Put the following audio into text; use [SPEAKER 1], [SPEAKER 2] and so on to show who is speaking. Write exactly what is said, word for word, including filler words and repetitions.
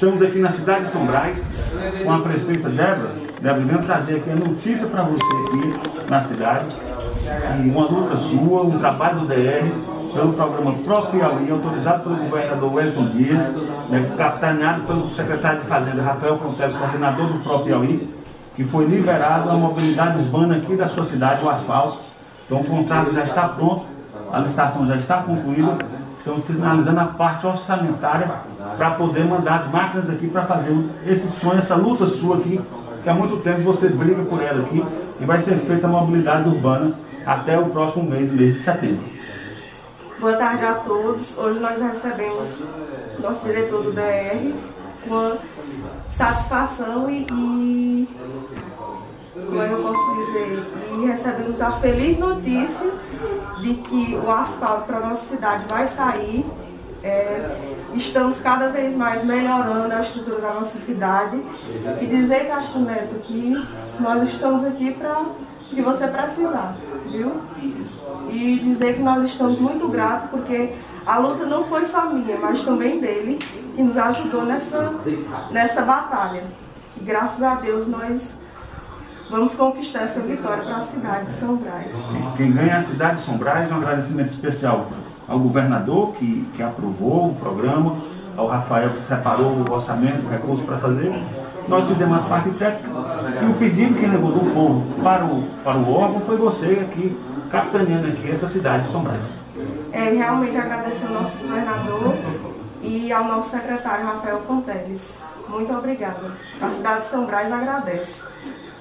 [SPEAKER 1] Estamos aqui na cidade de São Brás com a prefeita Débora. Débora, venho trazer aqui a notícia para você aqui na cidade. E uma luta sua, um trabalho do D R, pelo programa Pro Piauí, autorizado pelo governador Wellington Dias, né, capitaneado pelo secretário de Fazenda Rafael Fonteles, coordenador do Pro Piauí, que foi liberado a mobilidade urbana aqui da sua cidade, o asfalto. Então o contrato já está pronto, a licitação já está concluída. Estamos finalizando a parte orçamentária para poder mandar as máquinas aqui para fazer esse sonho, essa luta sua aqui, que há muito tempo você briga por ela aqui, e vai ser feita a mobilidade urbana até o próximo mês, mês de setembro.
[SPEAKER 2] Boa tarde a todos. Hoje nós recebemos nosso diretor do D R com satisfação e, e como é que eu posso dizer, e recebemos a feliz notícia de que o asfalto para a nossa cidade vai sair. É, estamos cada vez mais melhorando a estrutura da nossa cidade e dizer, Castro Neto, que nós estamos aqui para o que você precisar, viu? E dizer que nós estamos muito gratos porque a luta não foi só minha, mas também dele, que nos ajudou nessa, nessa batalha. E graças a Deus nós vamos conquistar essa vitória para a cidade de São Brás.
[SPEAKER 1] Quem ganha a cidade de São Brás, um agradecimento especial ao governador que, que aprovou o programa, ao Rafael que separou o orçamento, o recurso para fazer. Nós fizemos a parte técnica e o pedido que levou do povo para o, para o órgão foi você aqui, capitaneando aqui essa cidade de São Brás.
[SPEAKER 2] É, realmente agradecer ao nosso governador e ao nosso secretário Rafael Fonteles. Muito obrigada. A cidade de São Brás agradece.